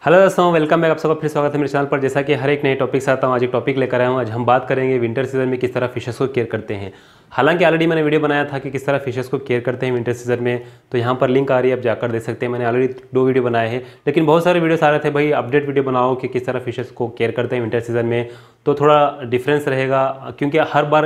Hello दोस्तों, welcome back. आप सबका फिर स्वागत है मेरे चैनल पर। जैसा कि हर एक नए टॉपिक से आता हूँ, आज एक टॉपिक लेकर आया हूँ। आज हम बात करेंगे विंटर सीजन में किस तरह फिशेस को केयर करते हैं। हालांकि ऑलरेडी मैंने वीडियो बनाया था कि किस तरह फिशेस को केयर करते हैं विंटर सीजन में, तो यहाँ पर लिंक आ रही है, आप जाकर देख सकते हैं। मैंने ऑलरेडी 2 वीडियो बनाए हैं, लेकिन बहुत सारे वीडियोस आ रहे थे भाई अपडेट वीडियो बनाओ कि किस तरह फिशेस को केयर करते हैं विंटर सीजन में, तो थोड़ा डिफरेंस रहेगा। क्योंकि हर बार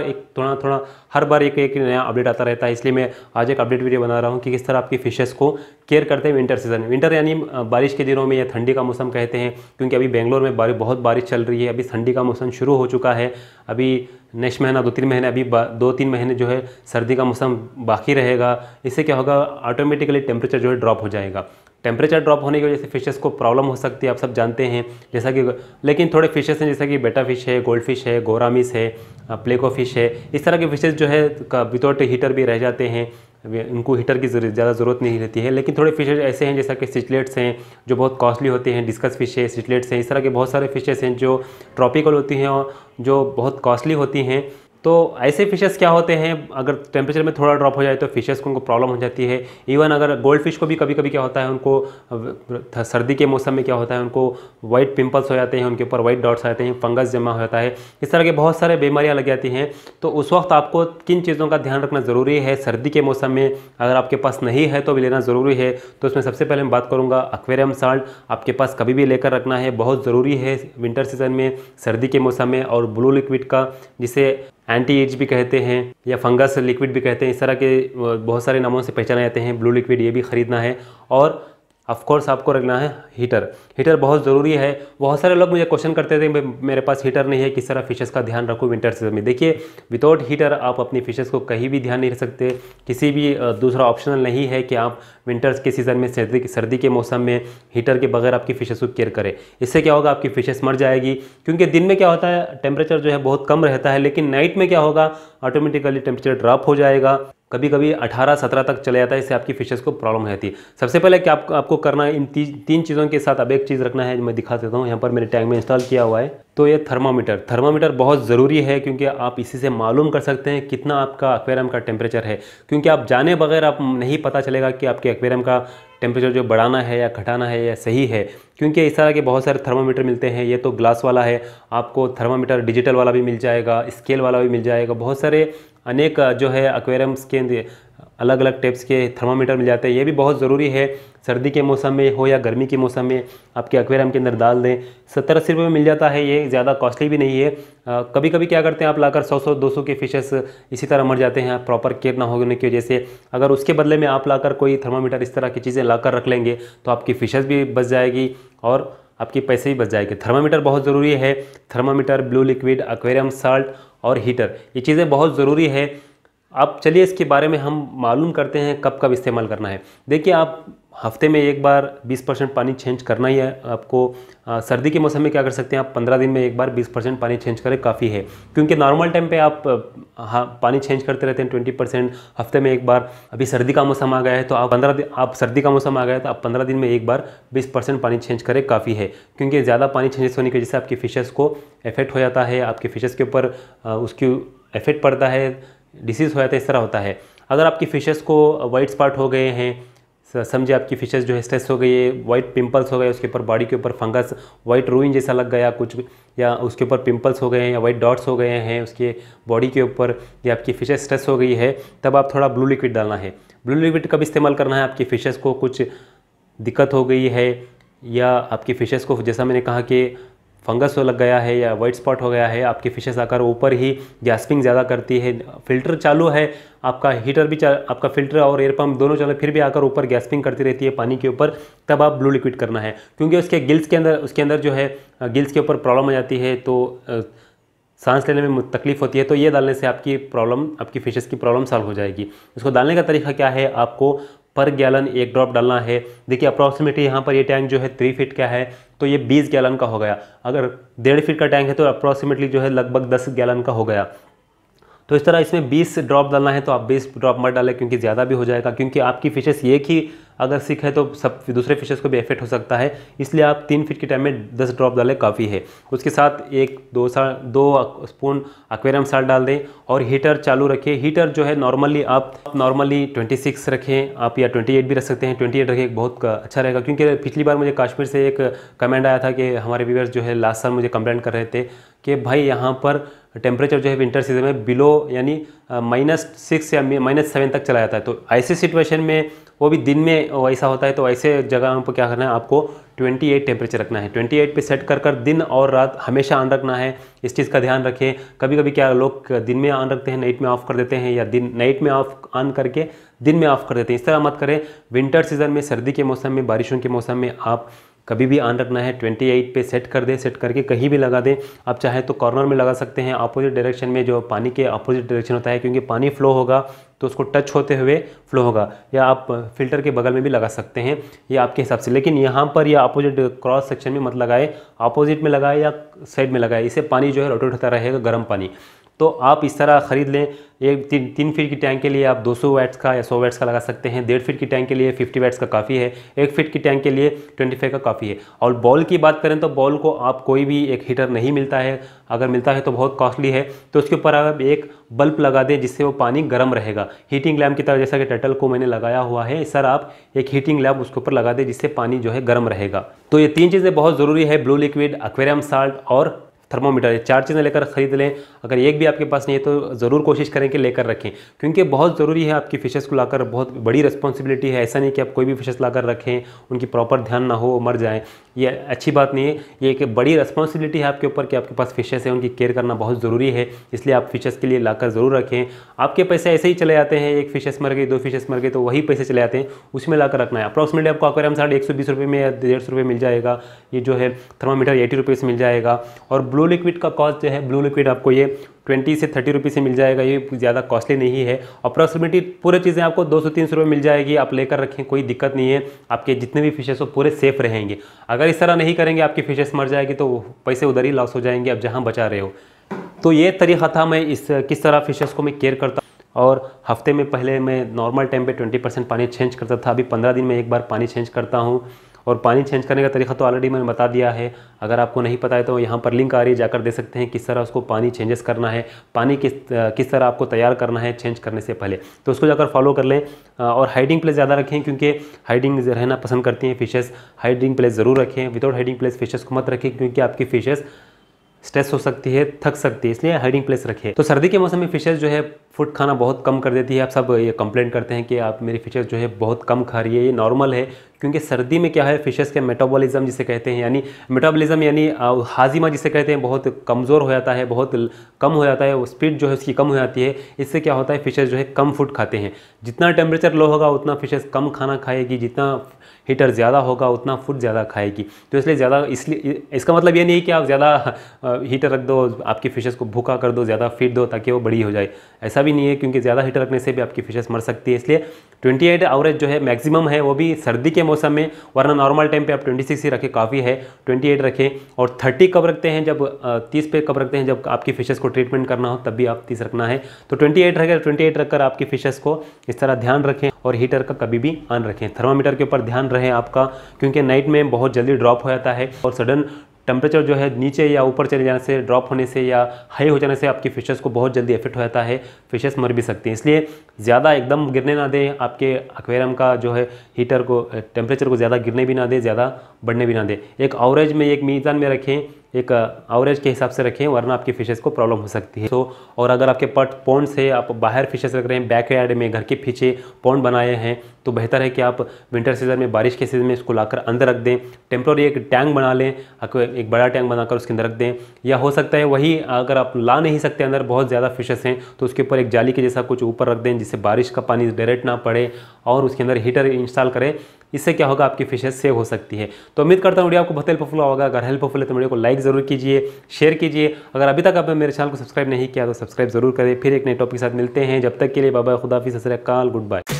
एक नया अपडेट आता रहता है, इसलिए मैं आज एक अपडेट वीडियो बना रहा हूँ कि किस तरह आपकी फिशेस को केयर करते हैं विंटर सीजन में। विंटर यानी बारिश के दिनों में या ठंडी का मौसम कहते हैं, क्योंकि अभी बेंगलोर में बहुत बारिश चल रही है। अभी ठंडी का मौसम शुरू हो चुका है। अभी नेक्स्ट महीना 2-3 महीने, अभी 2-3 महीने जो है सर्दी का मौसम बाकी रहेगा। इससे क्या होगा, ऑटोमेटिकली टेम्परेचर जो है ड्रॉप हो जाएगा। टेम्परेचर ड्रॉप होने की वजह से फिशेस को प्रॉब्लम हो सकती है, आप सब जानते हैं। जैसा कि लेकिन थोड़े फिशेस हैं जैसा कि बेटा फिश है, गोल्ड फिश है, गोरामिस है, प्लेको फिश है। इस तरह के फिशेस जो है विदाउट हीटर भी रह जाते हैं, उनको हीटर की ज़्यादा ज़रूरत नहीं रहती है। लेकिन थोड़े फिशेज ऐसे हैं जैसा कि सिचलेट्स हैं जो बहुत कॉस्टली होते हैं, डिस्कस फिश है, सिचलेट्स हैं। इस तरह के बहुत सारे फिशेस हैं जो ट्रॉपिकल होती हैं और जो बहुत कॉस्टली होती हैं। तो ऐसे फिशेस क्या होते हैं, अगर टेम्परेचर में थोड़ा ड्रॉप हो जाए तो फिशेस को उनको प्रॉब्लम हो जाती है। इवन अगर गोल्ड फिश को भी कभी कभी क्या होता है, उनको सर्दी के मौसम में क्या होता है, उनको वाइट पिंपल्स हो जाते हैं, उनके ऊपर वाइट डॉट्स आते हैं, फंगस जमा हो जाता है। इस तरह के बहुत सारे बीमारियां लग जाती हैं। तो उस वक्त आपको किन चीज़ों का ध्यान रखना ज़रूरी है सर्दी के मौसम में, अगर आपके पास नहीं है तो भी लेना ज़रूरी है। तो उसमें सबसे पहले मैं बात करूँगा एक्वेरियम साल्ट। आपके पास कभी भी लेकर रखना है, बहुत ज़रूरी है विंटर सीजन में, सर्दी के मौसम में। और ब्लू लिक्विड का, जिसे एंटी एज भी कहते हैं या फंगस लिक्विड भी कहते हैं, इस तरह के बहुत सारे नामों से पहचाने जाते हैं। ब्लू लिक्विड ये भी ख़रीदना है। और ऑफ कोर्स आपको रखना है हीटर बहुत ज़रूरी है। बहुत सारे लोग मुझे क्वेश्चन करते थे मेरे पास हीटर नहीं है, किस तरह फिशेस का ध्यान रखूँ विंटर सीजन में। देखिए, विदाउट हीटर आप अपनी फिशेस को कहीं भी ध्यान नहीं रख सकते। किसी भी दूसरा ऑप्शनल नहीं है कि आप विंटर्स के सीज़न में, सर्दी के मौसम में हीटर के बगैर आपकी फिशेस को केयर करें। इससे क्या होगा, आपकी फिशेस मर जाएगी। क्योंकि दिन में क्या होता है, टेम्परेचर जो है बहुत कम रहता है, लेकिन नाइट में क्या होगा, ऑटोमेटिकली टेम्परेचर ड्रॉप हो जाएगा। कभी कभी 18-17 तक चले जाता है। इससे आपकी फिशेस को प्रॉब्लम हो जाती है। सबसे पहले क्या आपको करना है, इन 3 चीज़ों के साथ अब एक चीज़ रखना है जो मैं दिखा देता हूँ। यहाँ पर मेरे टैंक में इंस्टॉल किया हुआ है, तो ये थर्मामीटर बहुत ज़रूरी है, क्योंकि आप इसी से मालूम कर सकते हैं कितना आपका एक्वेरियम का टेम्परेचर है। क्योंकि आप जाने बगैर आप नहीं पता चलेगा कि आपके एक्वेरियम का टेम्परेचर जो बढ़ाना है या घटाना है या सही है। क्योंकि इस तरह के बहुत सारे थर्मामीटर मिलते हैं। ये तो ग्लास वाला है, आपको थर्मामीटर डिजिटल वाला भी मिल जाएगा, स्केल वाला भी मिल जाएगा। बहुत सारे अनेक जो है एक्वेरियम्स के अलग अलग टाइप्स के थर्मामीटर मिल जाते हैं। ये भी बहुत ज़रूरी है, सर्दी के मौसम में हो या गर्मी के मौसम में आपके एक्वेरियम के अंदर डाल दें। 70-80 रुपये में मिल जाता है, ये ज़्यादा कॉस्टली भी नहीं है। कभी कभी क्या करते हैं, आप लाकर 100-200 के फिशेस इसी तरह मर जाते हैं प्रॉपर केयर ना होने की वजह से। अगर उसके बदले में आप लाकर कोई थर्मामीटर इस तरह की चीज़ें लाकर रख लेंगे तो आपकी फिशेस भी बच जाएगी और आपके पैसे भी बच जाएंगे। थर्मामीटर बहुत ज़रूरी है। Thermometer, blue liquid, aquarium salt और हीटर, ये चीज़ें बहुत ज़रूरी है। अब चलिए इसके बारे में हम मालूम करते हैं कब कब इस्तेमाल करना है। देखिए, आप हफ्ते में एक बार 20% पानी चेंज करना ही है आपको। सर्दी के मौसम में क्या कर सकते हैं, आप 15 दिन में एक बार 20% पानी चेंज करें, काफ़ी है। क्योंकि नॉर्मल टाइम पे आप पानी चेंज करते रहते हैं 20%, हफ्ते में एक बार। अभी सर्दी का मौसम आ गया है तो आप सर्दी का मौसम आ गया है तो आप 15 दिन में एक बार 20% पानी चेंज करें, काफ़ी है। क्योंकि ज़्यादा पानी चेंजेस होने की वजह से आपकी फिशेस को इफेक्ट हो जाता है, आपकी फिशेस के ऊपर उसकी इफेक्ट पड़ता है, डिसीज़ हो जाता है, इस तरह होता है। अगर आपकी फिशेस को वाइट स्पॉट हो गए हैं, समझे आपकी फिशेस जो है स्ट्रेस हो गई है, वाइट पिंपल्स हो गए, उसके ऊपर बॉडी के ऊपर फंगस, वाइट रूइन जैसा लग गया कुछ, या उसके ऊपर पिंपल्स हो गए हैं या वाइट डॉट्स हो गए हैं उसके बॉडी के ऊपर, या आपकी फिशेस स्ट्रेस हो गई है, तब आप थोड़ा ब्लू लिक्विड डालना है। ब्लू लिक्विड कब इस्तेमाल करना है, आपकी फिशेस को कुछ दिक्कत हो गई है या आपकी फिशेस को, जैसा मैंने कहा कि फंगस लग गया है या वाइट स्पॉट हो गया है, आपकी फिशेस आकर ऊपर ही गैस्पिंग ज़्यादा करती है, फिल्टर चालू है, आपका हीटर भी आपका फिल्टर और एयर पंप दोनों चालू, फिर भी आकर ऊपर गैस्पिंग करती रहती है पानी के ऊपर, तब आप ब्लू लिक्विड करना है। क्योंकि उसके अंदर जो है गिल्स के ऊपर प्रॉब्लम हो जाती है, तो सांस लेने में तकलीफ होती है। तो ये डालने से आपकी फिशेस की प्रॉब्लम सॉल्व हो जाएगी। इसको डालने का तरीका क्या है, आपको पर गैलन 1 ड्रॉप डालना है। देखिए, अप्रॉक्सीमेटली यहाँ पर ये टैंक जो है 3 फीट का है, तो ये 20 गैलन का हो गया। अगर 1.5 फीट का टैंक है तो अप्रॉक्सीमेटली जो है लगभग 10 गैलन का हो गया। तो इस तरह इसमें 20 ड्रॉप डालना है तो आप 20 ड्रॉप मत डालें, क्योंकि ज़्यादा भी हो जाएगा, क्योंकि आपकी फिशेस एक ही अगर सिक है तो सब दूसरे फिशेस को भी इफेक्ट हो सकता है। इसलिए आप 3 फीट के टाइम में 10 ड्रॉप डालें काफ़ी है। उसके साथ 2 स्पून एक्वेरियम साल्ट डाल दें और हीटर चालू रखें। हीटर जो है नॉर्मली 26 रखें आप, या 28 भी रख सकते हैं। 28 रखें बहुत अच्छा रहेगा, क्योंकि पिछली बार मुझे कश्मीर से एक कमेंट आया था कि हमारे व्यूअर्स जो है लास्ट साल मुझे कंप्लेंट कर रहे थे कि भाई यहाँ पर टेम्परेचर जो है विंटर सीजन में बिलो यानी -6 या -7 तक चला जाता है। तो ऐसे सिचुएशन में वो भी दिन में ऐसा होता है, तो ऐसे जगह पर क्या करना है, आपको 28 टेम्परेचर रखना है। 28 पे सेट कर दिन और रात हमेशा ऑन रखना है। इस चीज़ का ध्यान रखें। कभी कभी क्या लोग दिन में ऑन रखते हैं, नाइट में ऑफ कर देते हैं, या नाइट में ऑन करके दिन में ऑफ कर देते हैं। इस तरह मत करें। विंटर सीजन में, सर्दी के मौसम में, बारिशों के मौसम में आप कभी भी ऑन रखना है। 28 पे सेट कर दें, सेट करके कहीं भी लगा दें। आप चाहे तो कॉर्नर में लगा सकते हैं, अपोजिट डायरेक्शन में, जो पानी के अपोजिट डायरेक्शन होता है, क्योंकि पानी फ्लो होगा तो उसको टच होते हुए फ्लो होगा। या आप फिल्टर के बगल में भी लगा सकते हैं, ये आपके हिसाब से। लेकिन यहाँ पर या अपोजिट क्रॉस सेक्शन में मत लगाए, अपोजिट में लगाए या साइड में लगाए। इससे पानी जो है रोटेट होता रहेगा, गर्म पानी। तो आप इस तरह ख़रीद लें। एक 3 फीट की टैंक के लिए आप 200 वाट्स का या 100 वाट्स का लगा सकते हैं। 1.5 फीट की टैंक के लिए 50 वाट्स का काफ़ी है। 1 फीट की टैंक के लिए 25 का काफ़ी है। और बॉल की बात करें तो बॉल को आप कोई भी एक हीटर नहीं मिलता है, अगर मिलता है तो बहुत कॉस्टली है। तो उसके ऊपर आप एक बल्ब लगा दें, जिससे वो पानी गर्म रहेगा। हीटिंग लैम्प की तरह, जैसा कि टर्टल को मैंने लगाया हुआ है, इस तरह आप एक हीटिंग लैम्प उसके ऊपर लगा दें, जिससे पानी जो है गर्म रहेगा। तो ये 3 चीज़ें बहुत ज़रूरी है, ब्लू लिक्विड, एक्वेरियम साल्ट और थर्मोमीटर। ये 4 चीज़ें लेकर खरीद लें। अगर एक भी आपके पास नहीं है तो ज़रूर कोशिश करें कि लेकर रखें, क्योंकि बहुत ज़रूरी है आपकी फिशेस को लाकर। बहुत बड़ी रिस्पॉन्सिबिलिटी है। ऐसा नहीं कि आप कोई भी फिशेस लाकर रखें, उनकी प्रॉपर ध्यान ना हो, मर जाएं। ये अच्छी बात नहीं है। ये एक बड़ी रिस्पॉन्सिबिलिटी है आपके ऊपर कि आपके पास फिशेस है, उनकी केयर करना बहुत ज़रूरी है। इसलिए आप फिशेस के लिए लाकर ज़रूर रखें। आपके पैसे ऐसे ही चले जाते हैं, एक फिशेस मर गई, 2 फिशेस मर गए, तो वही पैसे चले जाते हैं, उसमें लाकर रखना है। अप्रॉक्सीमेटली आपको एक्वेरियम साल्ट 120 रुपये में या 150 रुपये मिल जाएगा। ये जो है थर्मोमीटर 80 रुपये से मिल जाएगा। और ब्लू लिक्विड का कॉस्ट जो है, ब्लू लिक्विड आपको ये 20 से 30 रुपये से मिल जाएगा। ये ज़्यादा कॉस्टली नहीं है। अप्रॉक्सीमेटली पूरे चीज़ें आपको 200-300 रुपये मिल जाएगी। आप लेकर रखें, कोई दिक्कत नहीं है। आपके जितने भी फिशेस हो पूरे सेफ रहेंगे। अगर इस तरह नहीं करेंगे, आपकी फिशेस मर जाएगी, तो पैसे उधर ही लॉस हो जाएंगे आप जहाँ बचा रहे हो। तो ये तरीका था मैं किस तरह फिशेस को मैं केयर करता। और हफ्ते में पहले मैं नॉर्मल टाइम पे 20% पानी चेंज करता था। अभी 15 दिन में एक बार पानी चेंज करता हूँ। और पानी चेंज करने का तरीका तो ऑलरेडी मैंने बता दिया है। अगर आपको नहीं पता है तो यहाँ पर लिंक आ रही है, जाकर दे सकते हैं किस तरह उसको पानी चेंजेस करना है, पानी किस तरह आपको तैयार करना है चेंज करने से पहले। तो उसको जाकर फॉलो कर लें। और हाइडिंग प्लेस ज़्यादा रखें, क्योंकि हाइडिंग रहना पसंद करती हैं फिशेस। हाइडिंग प्लेस ज़रूर रखें। विदाउट हाइडिंग प्लेस फिशेस को मत रखें, क्योंकि आपकी फिशेस स्ट्रेस हो सकती है, थक सकती है, इसलिए हाइडिंग प्लेस रखें। तो सर्दी के मौसम में फिशेस जो है फूड खाना बहुत कम कर देती है। आप सब ये कंप्लेंट करते हैं कि आप मेरी फिशेस जो है बहुत कम खा रही है। ये नॉर्मल है, क्योंकि सर्दी में क्या है, फिशेस के मेटाबॉलिज्म जिसे कहते हैं, यानी मेटाबॉलिज्म यानी हाजिमा जिसे कहते हैं, बहुत कमज़ोर हो जाता है, बहुत कम हो जाता है। वो स्पीड जो है उसकी कम हो जाती है। इससे क्या होता है, फिशेस जो है कम फूड खाते हैं। जितना टेम्परेचर लो होगा उतना फिशेस कम खाना खाएगी, जितना हीटर ज़्यादा होगा उतना फूड ज़्यादा खाएगी। तो इसलिए इसलिए इसका मतलब ये नहीं कि आप ज़्यादा हीटर रख दो, आपकी फिशेस को भूखा कर दो, ज़्यादा फीड दो ताकि वो बड़ी हो जाए। ऐसा भी नहीं है, क्योंकि ज़्यादा हीटर रखने से भी आपकी फिशेस मर सकती है। इसलिए 28 एवरेज जो है मैक्सिमम है, वो भी सर्दी के मौसम में। वरना नॉर्मल टाइम पे आप 26 ही रखें, काफ़ी है। 28 रखें। और 30 कब रखते हैं, जब 30 पे कब रखते हैं, जब आपकी फिशेस को ट्रीटमेंट करना हो, तब भी आप 30 रखना है। तो 28 रखें। 28 रखकर आपकी फिशेस को इस तरह ध्यान रखें। और हीटर का कभी भी ऑन रखें। थर्मामीटर के ऊपर ध्यान रहे आपका, क्योंकि नाइट में बहुत जल्दी ड्रॉप हो जाता है। और सडन टेम्परेचर जो है नीचे या ऊपर चले जाने से, ड्रॉप होने से या हाई हो जाने से आपकी फिशेस को बहुत जल्दी इफेक्ट हो जाता है। फिशेस मर भी सकती हैं। इसलिए ज़्यादा एकदम गिरने ना दें। आपके एक्वेरियम का जो है हीटर को, टेम्परेचर को ज़्यादा गिरने भी ना दें, ज़्यादा बढ़ने भी ना दें। एक एवरेज में, एक मीज़ान में रखें, एक एवरेज के हिसाब से रखें, वरना आपकी फिशेस को प्रॉब्लम हो सकती है। तो और अगर आपके पॉन्ड से आप बाहर फिशेस रख रहे हैं, बैकयार्ड में, घर के पीछे पॉन्ड बनाए हैं, तो बेहतर है कि आप विंटर सीजन में, बारिश के सीजन में इसको लाकर अंदर रख दें। टेम्प्रोरी एक टैंक बना लें, एक बड़ा टैंक बनाकर उसके अंदर रख दें। या हो सकता है वही, अगर आप ला नहीं सकते अंदर, बहुत ज़्यादा फिशेस हैं, तो उसके ऊपर एक जाली के जैसा कुछ ऊपर रख दें, जिससे बारिश का पानी डायरेक्ट ना पड़े, और उसके अंदर हीटर इंस्टॉल करें। इससे क्या होगा, आपकी फिशेस सेव हो सकती है। तो उम्मीद करता हूँ वीडियो आपको बहुत हेल्पफुल होगा। अगर हेल्पफुल है तो वीडियो को लाइक ज़रूर कीजिए, शेयर कीजिए। अगर अभी तक आपने मेरे चैनल को सब्सक्राइब नहीं किया तो सब्सक्राइब ज़रूर करें। फिर एक नए टॉपिक के साथ मिलते हैं। जब तक के लिए बाय बाय, खुदा हाफिज़, सत श्री अकाल, गुड बाय।